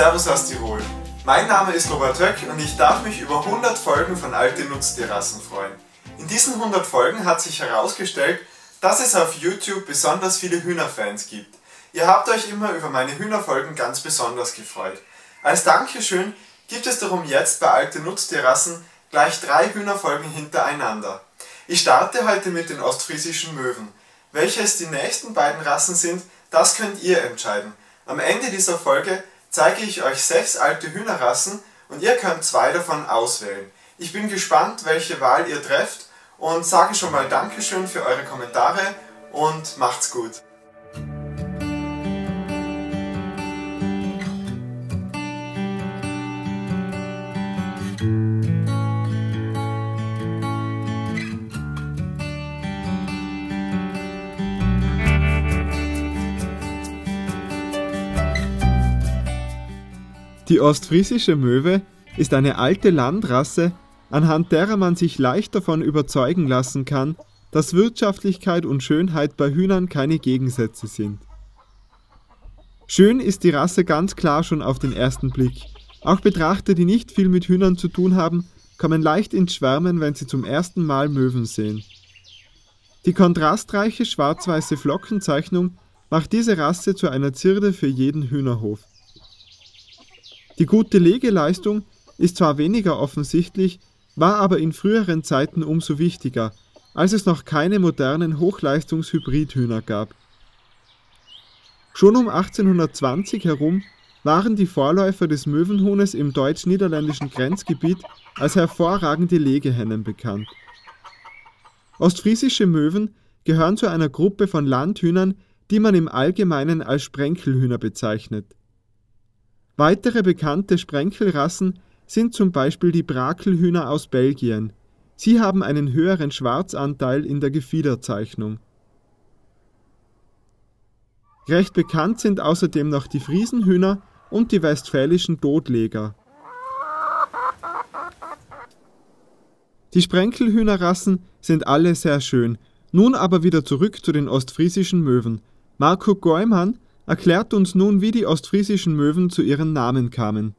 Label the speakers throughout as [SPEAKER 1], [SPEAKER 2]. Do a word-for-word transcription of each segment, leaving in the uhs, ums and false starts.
[SPEAKER 1] Servus aus Tirol. Mein Name ist Robert Höck und ich darf mich über hundert Folgen von Alte Nutztierrassen freuen. In diesen hundert Folgen hat sich herausgestellt, dass es auf YouTube besonders viele Hühnerfans gibt. Ihr habt euch immer über meine Hühnerfolgen ganz besonders gefreut. Als Dankeschön gibt es darum jetzt bei Alte Nutztierrassen gleich drei Hühnerfolgen hintereinander. Ich starte heute mit den ostfriesischen Möwen. Welches die nächsten beiden Rassen sind, das könnt ihr entscheiden. Am Ende dieser Folge zeige ich euch sechs alte Hühnerrassen und ihr könnt zwei davon auswählen. Ich bin gespannt, welche Wahl ihr trefft und sage schon mal Dankeschön für eure Kommentare und macht's gut.
[SPEAKER 2] Die ostfriesische Möwe ist eine alte Landrasse, anhand derer man sich leicht davon überzeugen lassen kann, dass Wirtschaftlichkeit und Schönheit bei Hühnern keine Gegensätze sind. Schön ist die Rasse ganz klar schon auf den ersten Blick. Auch Betrachter, die nicht viel mit Hühnern zu tun haben, kommen leicht ins Schwärmen, wenn sie zum ersten Mal Möwen sehen. Die kontrastreiche schwarz-weiße Flockenzeichnung macht diese Rasse zu einer Zierde für jeden Hühnerhof. Die gute Legeleistung ist zwar weniger offensichtlich, war aber in früheren Zeiten umso wichtiger, als es noch keine modernen Hochleistungs-Hybridhühner gab. Schon um achtzehnhundertzwanzig herum waren die Vorläufer des Möwenhuhnes im deutsch-niederländischen Grenzgebiet als hervorragende Legehennen bekannt. Ostfriesische Möwen gehören zu einer Gruppe von Landhühnern, die man im Allgemeinen als Sprenkelhühner bezeichnet. Weitere bekannte Sprenkelrassen sind zum Beispiel die Brakelhühner aus Belgien. Sie haben einen höheren Schwarzanteil in der Gefiederzeichnung. Recht bekannt sind außerdem noch die Friesenhühner und die westfälischen Totleger. Die Sprenkelhühnerrassen sind alle sehr schön. Nun aber wieder zurück zu den ostfriesischen Möwen. Marco Goimann erklärt uns nun, wie die ostfriesischen Möwen zu ihren Namen kamen.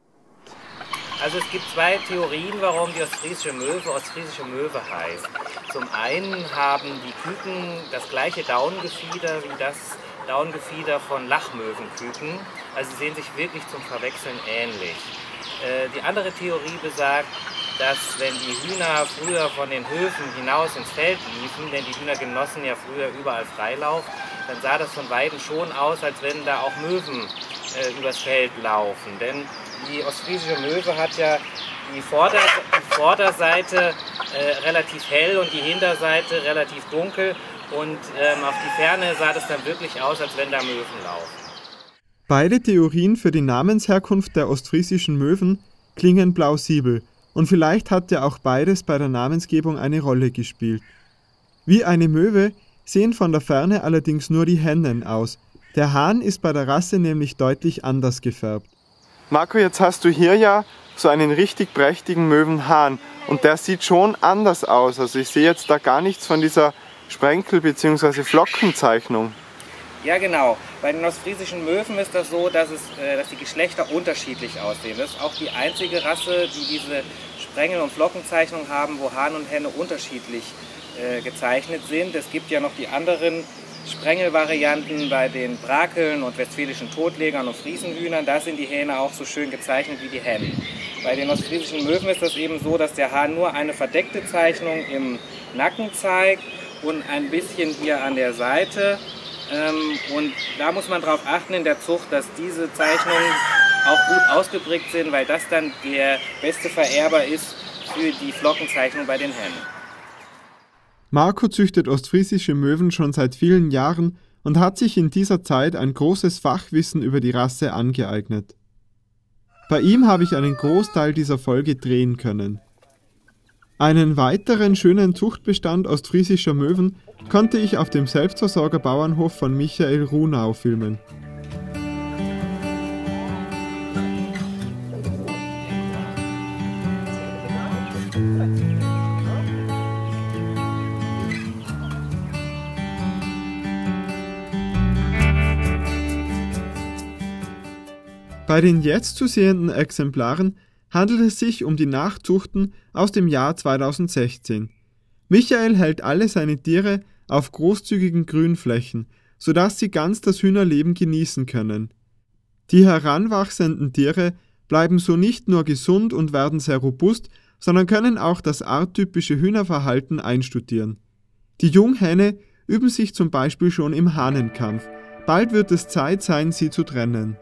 [SPEAKER 3] Also es gibt zwei Theorien, warum die ostfriesische Möwe ostfriesische Möwe heißt. Zum einen haben die Küken das gleiche Daunengefieder wie das Daunengefieder von Lachmöwenküken. Also sie sehen sich wirklich zum Verwechseln ähnlich. Äh, die andere Theorie besagt, dass wenn die Hühner früher von den Höfen hinaus ins Feld liefen, denn die Hühner genossen ja früher überall Freilauf, dann sah das von Weitem schon aus, als wenn da auch Möwen äh, übers Feld laufen. Denn die ostfriesische Möwe hat ja die, Vorder-, die Vorderseite äh, relativ hell und die Hinterseite relativ dunkel. Und ähm, auf die Ferne sah das dann wirklich aus, als wenn da Möwen laufen.
[SPEAKER 2] Beide Theorien für die Namensherkunft der ostfriesischen Möwen klingen plausibel. Und vielleicht hat ja auch beides bei der Namensgebung eine Rolle gespielt. Wie eine Möwe sehen von der Ferne allerdings nur die Hennen aus. Der Hahn ist bei der Rasse nämlich deutlich anders gefärbt.
[SPEAKER 1] Marco, jetzt hast du hier ja so einen richtig prächtigen Möwenhahn und der sieht schon anders aus. Also ich sehe jetzt da gar nichts von dieser Sprenkel- bzw. Flockenzeichnung.
[SPEAKER 3] Ja genau, bei den ostfriesischen Möwen ist das so, dass, es, äh, dass die Geschlechter unterschiedlich aussehen. Das ist auch die einzige Rasse, die diese Sprengel- und Flockenzeichnung haben, wo Hahn und Henne unterschiedlich äh, gezeichnet sind. Es gibt ja noch die anderen Sprengelvarianten bei den Brakeln und westfälischen Totlegern und Friesenhühnern. Da sind die Hähne auch so schön gezeichnet wie die Hennen. Bei den ostfriesischen Möwen ist das eben so, dass der Hahn nur eine verdeckte Zeichnung im Nacken zeigt und ein bisschen hier an der Seite. Ähm, und da muss man darauf achten in der Zucht, dass diese Zeichnungen auch gut ausgeprägt sind, weil das dann der beste Vererber ist für die Flockenzeichnung bei den Hennen.
[SPEAKER 2] Marco züchtet ostfriesische Möwen schon seit vielen Jahren und hat sich in dieser Zeit ein großes Fachwissen über die Rasse angeeignet. Bei ihm habe ich einen Großteil dieser Folge drehen können. Einen weiteren schönen Zuchtbestand ostfriesischer Möwen konnte ich auf dem Selbstversorgerbauernhof von Michael Runau filmen. Bei den jetzt zu sehenden Exemplaren handelt es sich um die Nachzuchten aus dem Jahr zweitausendsechzehn. Michael hält alle seine Tiere auf großzügigen Grünflächen, sodass sie ganz das Hühnerleben genießen können. Die heranwachsenden Tiere bleiben so nicht nur gesund und werden sehr robust, sondern können auch das arttypische Hühnerverhalten einstudieren. Die Junghähne üben sich zum Beispiel schon im Hahnenkampf. Bald wird es Zeit sein, sie zu trennen.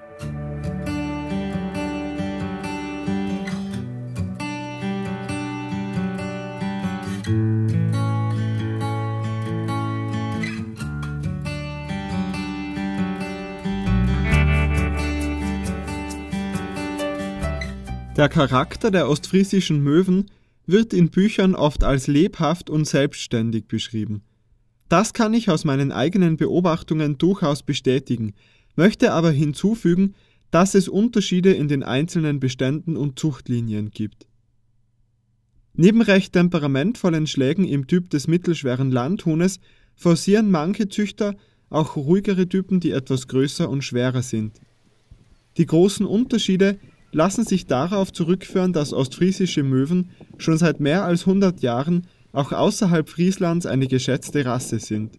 [SPEAKER 2] Der Charakter der ostfriesischen Möwen wird in Büchern oft als lebhaft und selbstständig beschrieben. Das kann ich aus meinen eigenen Beobachtungen durchaus bestätigen, möchte aber hinzufügen, dass es Unterschiede in den einzelnen Beständen und Zuchtlinien gibt. Neben recht temperamentvollen Schlägen im Typ des mittelschweren Landhuhnes forcieren manche Züchter auch ruhigere Typen, die etwas größer und schwerer sind. Die großen Unterschiede lassen sich darauf zurückführen, dass ostfriesische Möwen schon seit mehr als hundert Jahren auch außerhalb Frieslands eine geschätzte Rasse sind.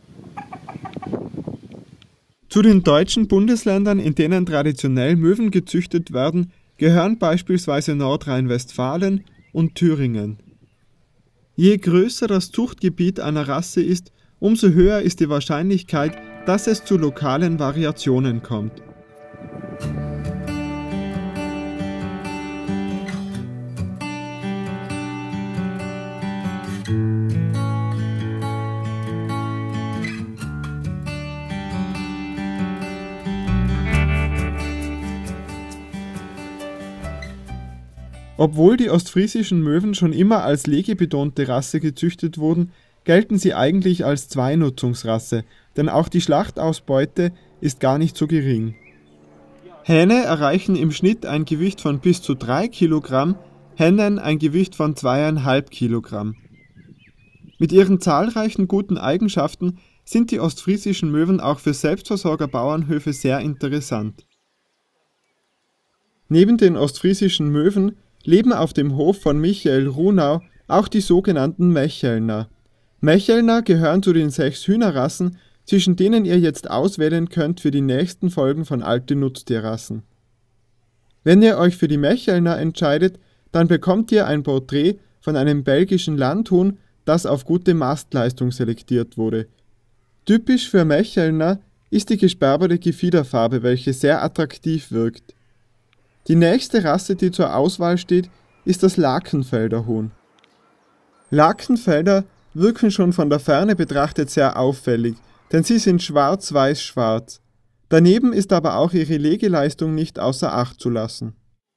[SPEAKER 2] Zu den deutschen Bundesländern, in denen traditionell Möwen gezüchtet werden, gehören beispielsweise Nordrhein-Westfalen und Thüringen. Je größer das Zuchtgebiet einer Rasse ist, umso höher ist die Wahrscheinlichkeit, dass es zu lokalen Variationen kommt. Obwohl die ostfriesischen Möwen schon immer als legebetonte Rasse gezüchtet wurden, gelten sie eigentlich als Zweinutzungsrasse, denn auch die Schlachtausbeute ist gar nicht so gering. Hähne erreichen im Schnitt ein Gewicht von bis zu drei Kilogramm, Hennen ein Gewicht von zweieinhalb Kilogramm. Mit ihren zahlreichen guten Eigenschaften sind die ostfriesischen Möwen auch für Selbstversorgerbauernhöfe sehr interessant. Neben den ostfriesischen Möwen leben auf dem Hof von Michael Runau auch die sogenannten Mechelner. Mechelner gehören zu den sechs Hühnerrassen, zwischen denen ihr jetzt auswählen könnt für die nächsten Folgen von Alte Nutztierrassen. Wenn ihr euch für die Mechelner entscheidet, dann bekommt ihr ein Porträt von einem belgischen Landhuhn, das auf gute Mastleistung selektiert wurde. Typisch für Mechelner ist die gesperberte Gefiederfarbe, welche sehr attraktiv wirkt. Die nächste Rasse, die zur Auswahl steht, ist das Lakenfelder Huhn. Lakenfelder wirken schon von der Ferne betrachtet sehr auffällig, denn sie sind schwarz-weiß-schwarz. Daneben ist aber auch ihre Legeleistung nicht außer Acht zu lassen.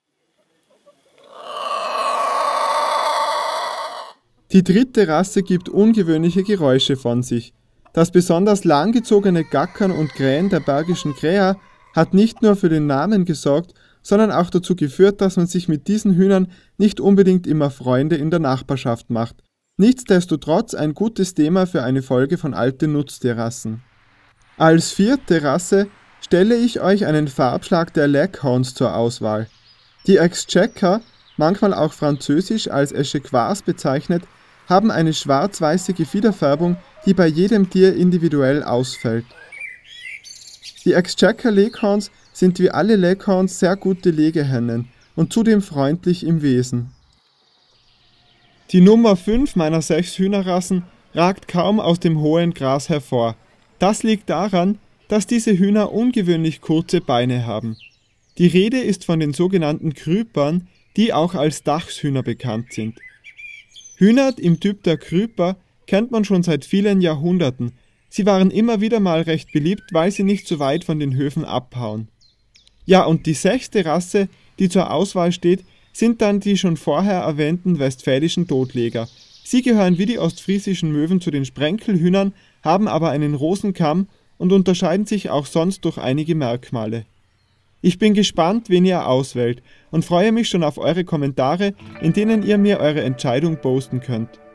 [SPEAKER 2] Die dritte Rasse gibt ungewöhnliche Geräusche von sich. Das besonders langgezogene Gackern und Krähen der Bergischen Kräher hat nicht nur für den Namen gesorgt, sondern auch dazu geführt, dass man sich mit diesen Hühnern nicht unbedingt immer Freunde in der Nachbarschaft macht. Nichtsdestotrotz ein gutes Thema für eine Folge von Alte Nutztierrassen. Als vierte Rasse stelle ich euch einen Farbschlag der Leghorns zur Auswahl. Die Exchequer, manchmal auch französisch als Échequars bezeichnet, haben eine schwarz-weiße Gefiederfärbung, die bei jedem Tier individuell ausfällt. Die Exchequer Leghorns sind wie alle Leghorns sehr gute Legehennen und zudem freundlich im Wesen. Die Nummer fünf meiner sechs Hühnerrassen ragt kaum aus dem hohen Gras hervor. Das liegt daran, dass diese Hühner ungewöhnlich kurze Beine haben. Die Rede ist von den sogenannten Krüpern, die auch als Dachshühner bekannt sind. Hühner im Typ der Krüper kennt man schon seit vielen Jahrhunderten. Sie waren immer wieder mal recht beliebt, weil sie nicht so weit von den Höfen abhauen. Ja, und die sechste Rasse, die zur Auswahl steht, sind dann die schon vorher erwähnten westfälischen Totleger. Sie gehören wie die ostfriesischen Möwen zu den Sprenkelhühnern, haben aber einen Rosenkamm und unterscheiden sich auch sonst durch einige Merkmale. Ich bin gespannt, wen ihr auswählt und freue mich schon auf eure Kommentare, in denen ihr mir eure Entscheidung posten könnt.